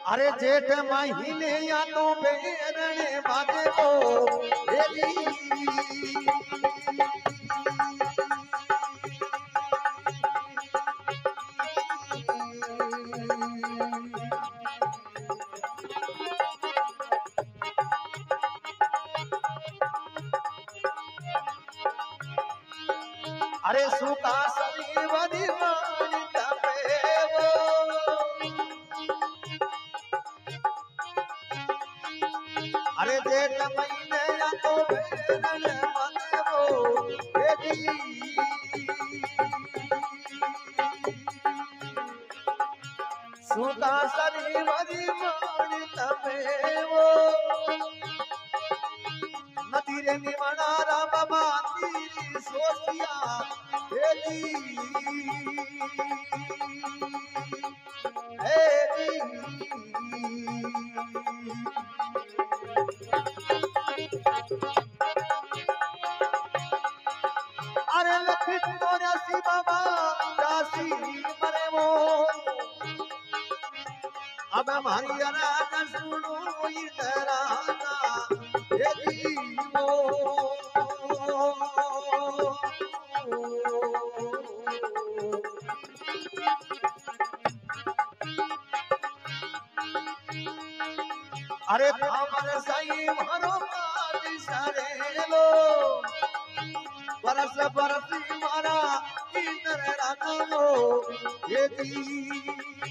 अरे जेठ महीने या तो बेरणे बाजे वो अरे सुका सरी वरी मानिता पेवो अरे जेठ महीने या तो बेरणे बाजे वो सुका सरी वरी मानिता पेवो नदीरे निमणा राम बांधीरी सोसिया हेली अरे लखी चौरासी बाबा काशी मरे वो अब हमारी राज सुनो इतराना हेली वो अरे थामर साई मारो काली सरेलो बरस बरस मारा इंद्र रानो ये दी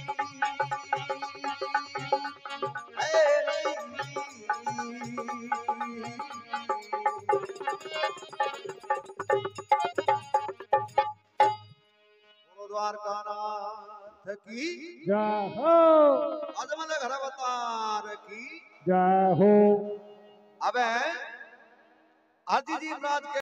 द्वारकानाथ की जय हो। अजमल घर अवतार की जय हो। अब आदि जी राज के